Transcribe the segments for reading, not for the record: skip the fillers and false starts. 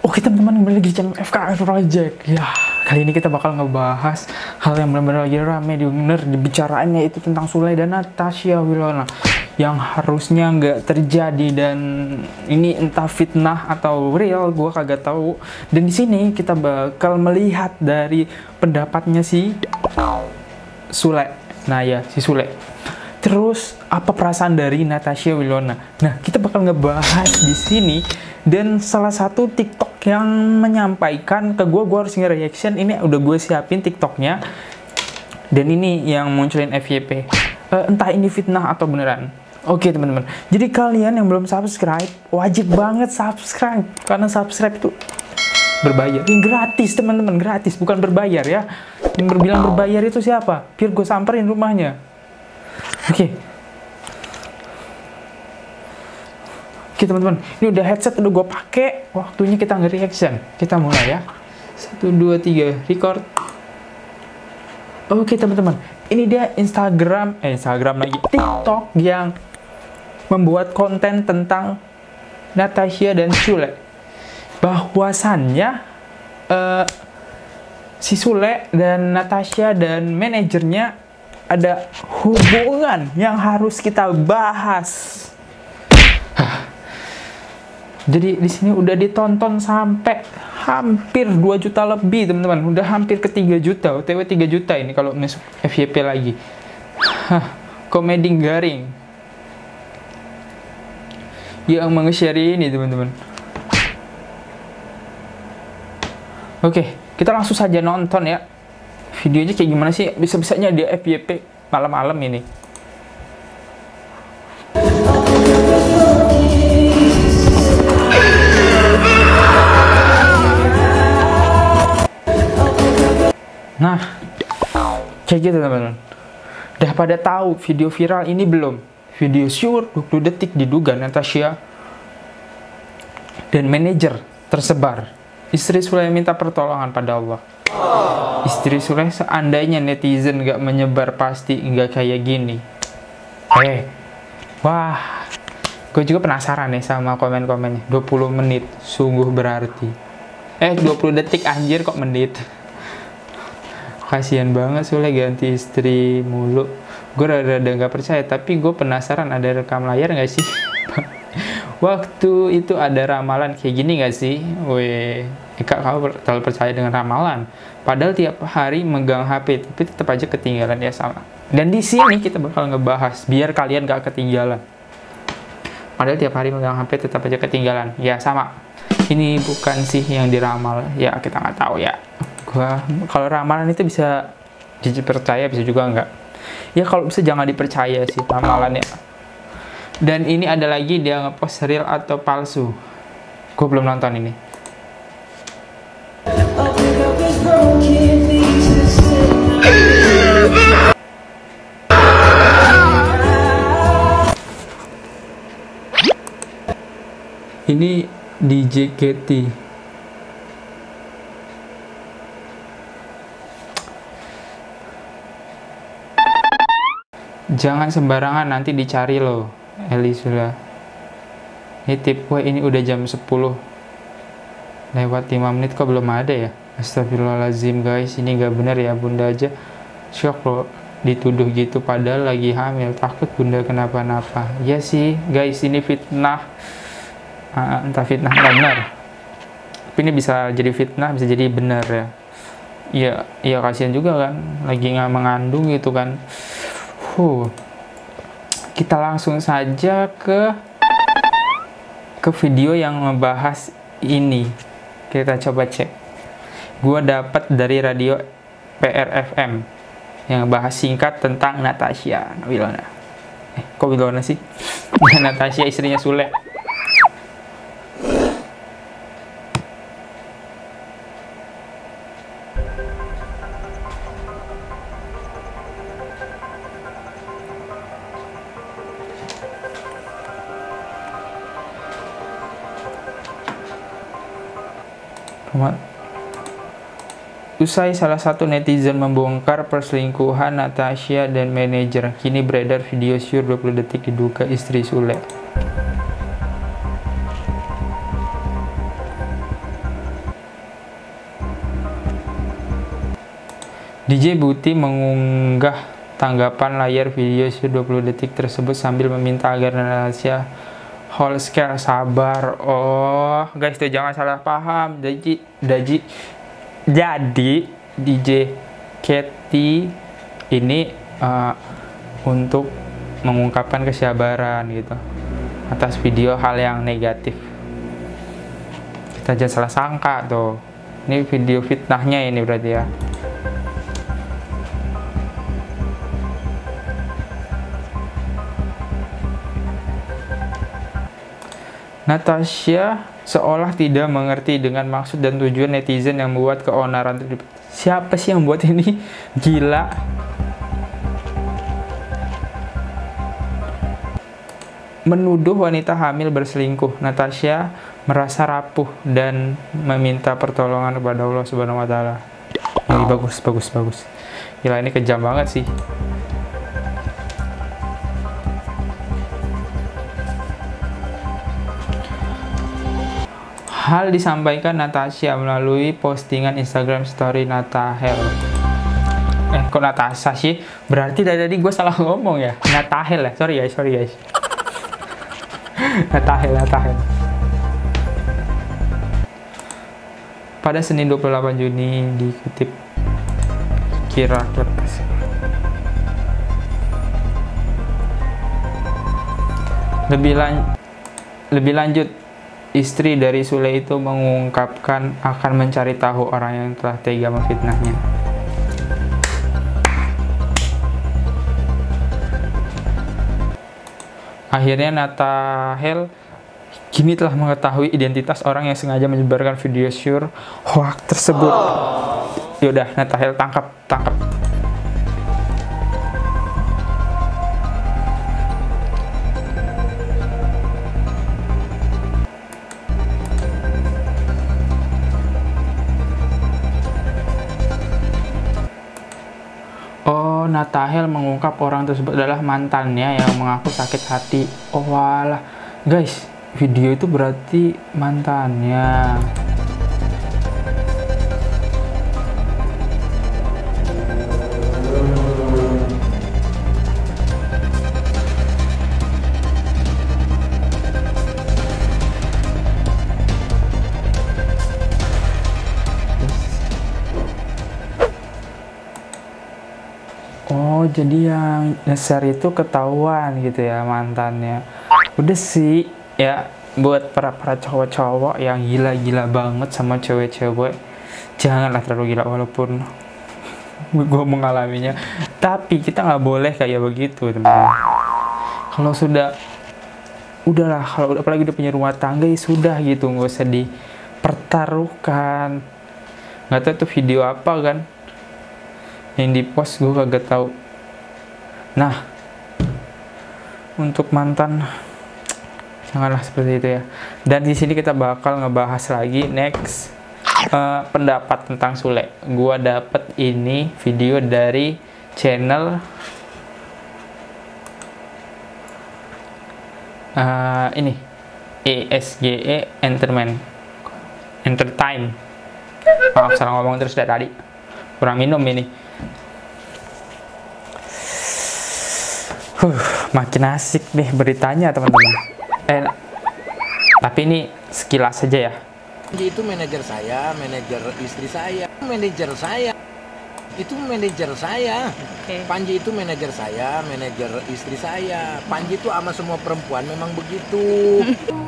Oke teman-teman, kembali lagi di channel FKF Project. Ya, kali ini kita bakal ngebahas hal yang benar-benar lagi rame dibicarain, yaitu tentang Sule dan Natasha Wilona yang harusnya nggak terjadi, dan ini entah fitnah atau real, gue kagak tahu. Dan di sini kita bakal melihat dari pendapatnya si Sule. Nah ya, si Sule. Terus apa perasaan dari Natasha Wilona? Nah, kita bakal ngebahas di sini. Dan salah satu TikTok yang menyampaikan ke gue harus nge-reaction, ini udah gue siapin TikToknya. Dan ini yang munculin FYP. Entah ini fitnah atau beneran. Oke teman-teman, jadi kalian yang belum subscribe, wajib banget subscribe. Karena subscribe itu berbayar, ini gratis teman-teman, gratis, bukan berbayar ya. Yang berbilang berbayar itu siapa? Biar gue samperin rumahnya. Oke teman-teman, ini udah headset udah gue pakai, waktunya kita nge-reaction. Kita mulai ya. 1, 2, 3, record. Oke teman-teman, ini dia Instagram lagi, TikTok yang membuat konten tentang Natasha dan Sule. Bahwasannya si Sule dan Natasha dan manajernya ada hubungan yang harus kita bahas. Jadi di sini udah ditonton sampai hampir 2 juta lebih teman-teman. Udah hampir ke 3 juta, OTW 3 juta ini kalau masuk FYP lagi. Komedi garing yang menge-share ini teman-teman. Oke, kita langsung saja nonton ya. Videonya kayak gimana sih? Bisa-bisanya dia FYP malam-malam ini. Nah, kayak gitu teman-teman. Udah pada tahu video viral ini belum? Video syur 20 detik diduga Natasha dan manajer tersebar. Istri Sule minta pertolongan pada Allah. Istri Sule, seandainya netizen gak menyebar pasti gak kayak gini. Wah, gue juga penasaran nih sama komen-komennya. 20 menit, sungguh berarti. 20 detik anjir kok menit. Kasian banget Sule ganti istri mulu. Gue rada gak percaya, tapi gue penasaran ada rekam layar gak sih? Waktu itu ada ramalan kayak gini gak sih? Kak, kamu terlalu percaya dengan ramalan. Padahal tiap hari megang HP, tapi tetap aja ketinggalan ya sama. Dan di sini kita bakal ngebahas biar kalian gak ketinggalan. Padahal tiap hari megang HP tetap aja ketinggalan. Ya sama. Ini bukan sih yang diramal. Ya kita nggak tahu ya. Kalau ramalan itu bisa dipercaya, bisa juga enggak. Ya kalau bisa jangan dipercaya sih ramalannya. Dan ini ada lagi dia ngepost real atau palsu. Gue belum nonton ini. Ini di JKT. Jangan sembarangan, nanti dicari loh, Elisula. Ini tip gue, ini udah jam 10 lewat 5 menit kok belum ada ya. Astagfirullahaladzim guys, ini gak bener ya. Bunda aja shock loh dituduh gitu padahal lagi hamil, takut bunda kenapa-napa. Ya sih guys, ini fitnah. Entah fitnah nggak benar, tapi ini bisa jadi fitnah, bisa jadi benar ya. Ya kasihan juga kan, lagi nggak mengandung gitu kan. Kita langsung saja ke video yang membahas ini. Kita coba cek. Gua dapat dari radio PRFM yang bahas singkat tentang Natasha Wilona. Kok Wilona sih? Natasha istrinya Sule. Usai salah satu netizen membongkar perselingkuhan Natasha dan manajer, kini beredar video syur 20 detik diduga istri Sule. DJ Buti mengunggah tanggapan layar video 20 detik tersebut sambil meminta agar Natasha Holsker sabar. Oh, guys, tuh jangan salah paham. Jadi DJ Katy ini untuk mengungkapkan kesabaran gitu atas video hal yang negatif. Kita jangan salah sangka tuh. Ini video fitnahnya ini berarti ya. Natasha seolah tidak mengerti dengan maksud dan tujuan netizen yang membuat keonaran terlibat. Siapa sih yang buat ini? Gila. Menuduh wanita hamil berselingkuh. Natasha merasa rapuh dan meminta pertolongan kepada Allah Subhanahu wa taala. Ini bagus. Gila, ini kejam banget sih. Hal disampaikan Natasha melalui postingan Instagram story Natahel. Kok Natasha sih? Berarti dari tadi gue salah ngomong ya. Natahel ya. Sorry guys. Natahel. Pada Senin 28 Juni dikutip kira-kira. Lebih lanjut, istri dari Sule itu mengungkapkan akan mencari tahu orang yang telah tega memfitnahnya. Akhirnya Natahel kini telah mengetahui identitas orang yang sengaja menyebarkan video syur hoax tersebut. Yaudah, Natahel tangkap. Oh, Natahel mengungkap orang tersebut adalah mantannya yang mengaku sakit hati. Oh walah, guys, video itu berarti mantannya. Oh, jadi yang nge-share itu ketahuan gitu ya mantannya. Udah sih, ya buat para cowok-cowok yang gila-gila banget sama cewek-cewek, janganlah terlalu gila walaupun gue mengalaminya. Tapi kita nggak boleh kayak begitu, teman-teman. Kalau udahlah, kalau apalagi udah punya rumah tangga ya sudah gitu, nggak usah dipertaruhkan. Nggak tahu itu video apa kan yang di post, gue kagak tahu. Nah, untuk mantan janganlah seperti itu ya. Dan di sini kita bakal ngebahas lagi next pendapat tentang Sule. Gue dapet ini video dari channel ini ESGE Entertain. Maaf salah ngomong terus dari tadi. Kurang minum ini. Makin asik nih beritanya teman-teman. Tapi ini sekilas saja ya. Panji itu manajer saya, manajer istri saya, manajer saya. Itu manajer saya. Okay. Panji itu manajer saya, manajer istri saya. Panji itu sama semua perempuan memang begitu.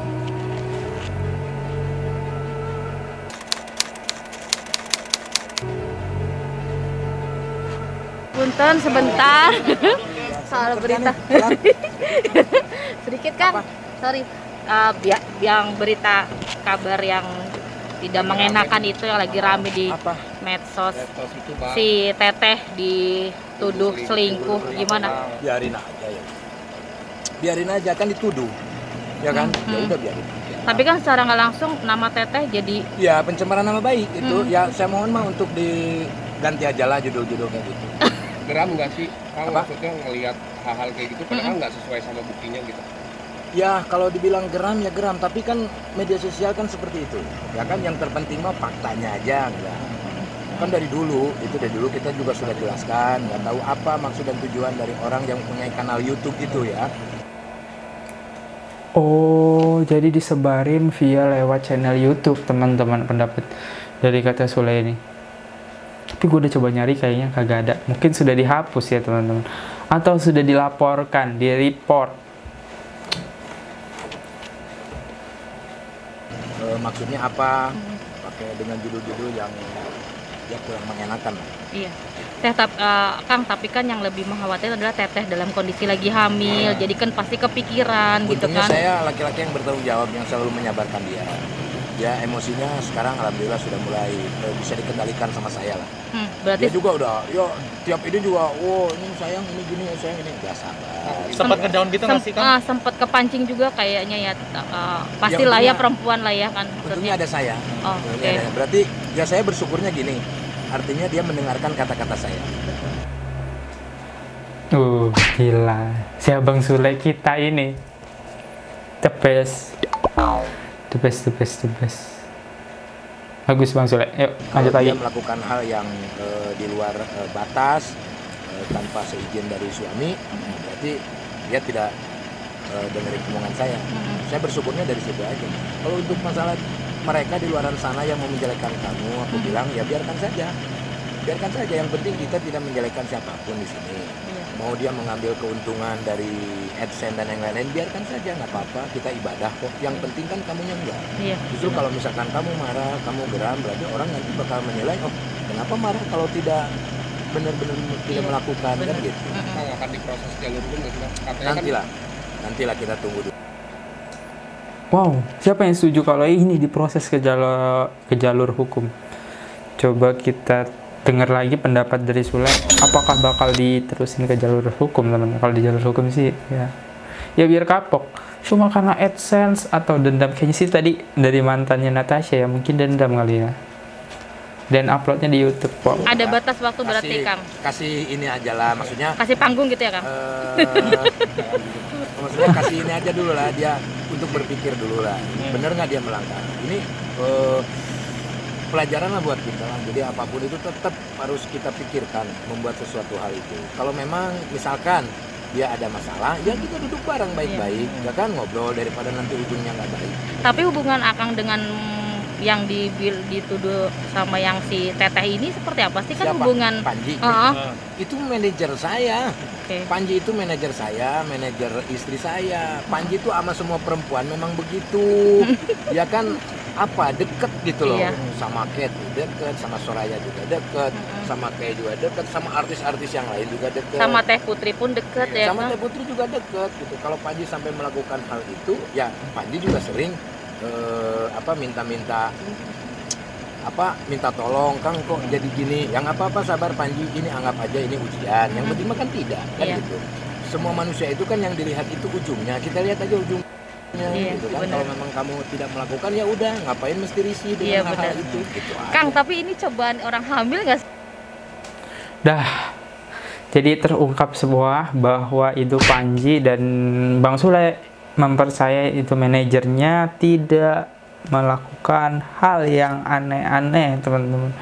Punten sebentar. Soal berita sedikit kan. Apa? Sorry, yang berita kabar yang tidak mengenakan itu yang lagi rame di medsos. Si Teteh dituduh selingkuh, gimana? Biarin aja ya. Biarin aja, kan dituduh, ya kan? Ya udah biarin. Tapi kan secara nggak langsung nama Teteh jadi ya pencemaran nama baik itu. Ya saya mohon mah untuk diganti aja lah judul-judulnya gitu. Geram nggak sih Kang, maksudnya ngelihat hal-hal kayak gitu kadang nggak sesuai sama buktinya gitu? Ya kalau dibilang geram ya geram, tapi kan media sosial kan seperti itu ya kan, yang terpenting mah faktanya aja enggak. Kan dari dulu kita juga sudah jelaskan, nggak tahu apa maksud dan tujuan dari orang yang punya kanal YouTube itu ya. Oh, jadi disebarin via lewat channel YouTube teman-teman pendapat dari kata Sule ini. Tapi gue udah coba nyari kayaknya kagak ada. Mungkin sudah dihapus ya teman-teman, atau sudah dilaporkan, di report. Maksudnya apa? Pakai dengan judul-judul yang ya kurang mengenakan. Iya. Kang, tapi kan yang lebih mengkhawatirkan adalah Teteh dalam kondisi lagi hamil, jadi kan pasti kepikiran gitu Untungnya kan. saya laki-laki yang bertanggung jawab, yang selalu menyabarkan dia. Ya emosinya sekarang alhamdulillah sudah mulai bisa dikendalikan sama saya lah. Berarti Dia juga udah, ya tiap ini juga, ini sayang ini gini, sayang ini, udah sabar. Sempat ngedown gitu nggak sih Kang? sempat kepancing juga kayaknya ya. Pastilah ya perempuan lah ya kan. Untungnya ada saya. Oh, Untungnya ada. Berarti ya saya bersyukurnya gini. Artinya dia mendengarkan kata-kata saya. Gila. Si Abang Sule kita ini the best. The best. Bagus Bang Sule. Yuk, lanjut Kalau lagi. dia melakukan hal yang di luar batas tanpa seizin dari suami, berarti dia tidak dengerin omongan saya. Saya bersyukurnya dari situ aja. Kalau untuk masalah mereka di luar sana yang mau menjelekkan kamu, aku bilang ya biarkan saja. Biarkan saja, yang penting kita tidak menjelekkan siapapun di sini. Mau dia mengambil keuntungan dari AdSense dan yang lain-lain, biarkan saja, nggak apa-apa, kita ibadah kok. Yang penting kan kamunya enggak. Iya. Justru kalau misalkan kamu marah, kamu geram, berarti orang nanti bakal menilai, oh kenapa marah kalau tidak benar-benar tidak melakukan, kan gitu. Kang akan diproses jalur hukum nggak sih Kang? Katanya Nantilah kita tunggu dulu. Wow, siapa yang setuju kalau ini diproses ke jalur hukum? Coba kita dengar lagi pendapat dari Sule. Apakah bakal diterusin ke jalur hukum, teman-teman? Kalau di jalur hukum sih, ya biar kapok. Cuma karena AdSense atau dendam, kayaknya sih tadi dari mantannya Natasha ya, mungkin dendam kali ya. Dan uploadnya di YouTube kok. Ada batas waktu berarti Kang. Kasih ini aja lah, maksudnya. Kasih panggung gitu ya Kang. Maksudnya kasih ini aja dulu lah, dia untuk berpikir dulu lah. Bener nggak dia melanggar? Ini pelajaran lah buat kita lah. Jadi apapun itu tetap harus kita pikirkan membuat sesuatu hal itu. Kalau memang misalkan dia ada masalah, ya kita duduk bareng baik-baik, ya kan, ngobrol daripada nanti ujungnya nggak baik. Tapi hubungan Akang dengan yang dituduh sama yang si Teteh ini seperti apa sih? Kan Siapa? hubungan Panji. Itu manajer saya. Oke. Panji itu manajer saya, manajer istri saya. Panji itu sama semua perempuan memang begitu. Ya kan, apa, deket gitu loh. Iya. Sama Kate deket, sama Soraya juga deket, sama Kay juga deket, sama artis-artis yang lain juga deket. sama Teh Putri pun deket ya Sama Kang. Teh Putri juga deket gitu. Kalau Panji sampai melakukan hal itu, ya Panji juga sering minta tolong, Kang kok jadi gini, yang apa-apa sabar Panji, ini anggap aja ini ujian, yang penting mah kan tidak kan Iya. gitu. Semua manusia itu kan yang dilihat itu ujungnya, kita lihat aja ujungnya. Iya, Gitu kan. benar. Kalau memang kamu tidak melakukan, ya udah, ngapain mesti risih dengan Iya, hal-hal benar. itu gitu aja. Kang, tapi ini cobaan orang hamil nggak sih? Jadi terungkap sebuah bahwa itu Panji dan Bang Sule mempercayai itu manajernya tidak melakukan hal yang aneh-aneh, teman-teman.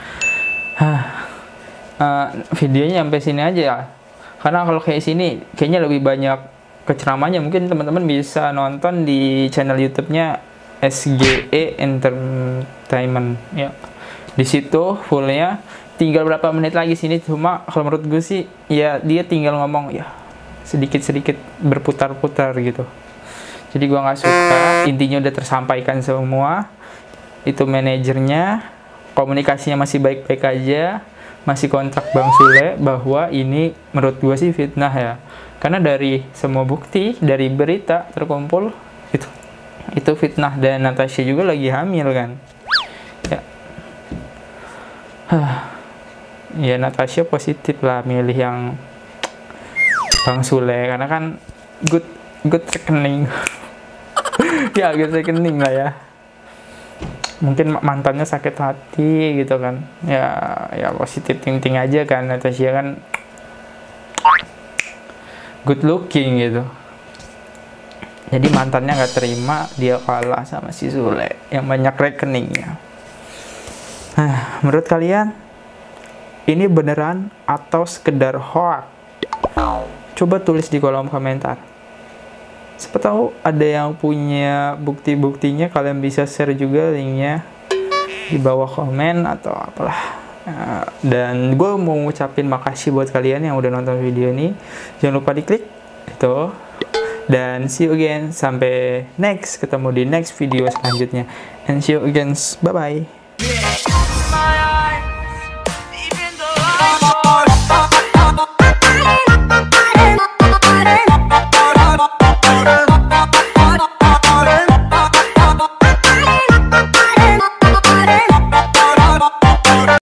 Videonya sampai sini aja ya. Karena kalau kayak sini kayaknya lebih banyak keceramahnya. Mungkin teman-teman bisa nonton di channel YouTube-nya SGE Entertainment ya. Di situ fullnya tinggal berapa menit lagi sini, cuma kalau menurut gue sih ya dia tinggal ngomong ya sedikit-sedikit berputar-putar gitu. Jadi gua nggak suka, intinya udah tersampaikan semua. Itu manajernya, komunikasinya masih baik-baik aja, masih kontak Bang Sule bahwa ini menurut gua sih fitnah ya. Karena dari semua bukti, dari berita terkumpul itu fitnah, dan Natasha juga lagi hamil kan. Ya Natasha positif lah milih yang Bang Sule karena kan good rekening. Ya good rekening lah ya. Mungkin mantannya sakit hati gitu kan. Ya positif ting aja kan. Natasha kan good looking gitu. Jadi mantannya nggak terima dia kalah sama si Sule yang banyak rekeningnya. Menurut kalian ini beneran atau sekedar hoax? Coba tulis di kolom komentar. Siapa tahu ada yang punya bukti-buktinya, kalian bisa share juga linknya di bawah komen atau apalah. Dan gue mau ngucapin makasih buat kalian yang udah nonton video ini. Jangan lupa diklik itu. Dan see you again. Sampai ketemu di next video selanjutnya. And see you again. Bye bye.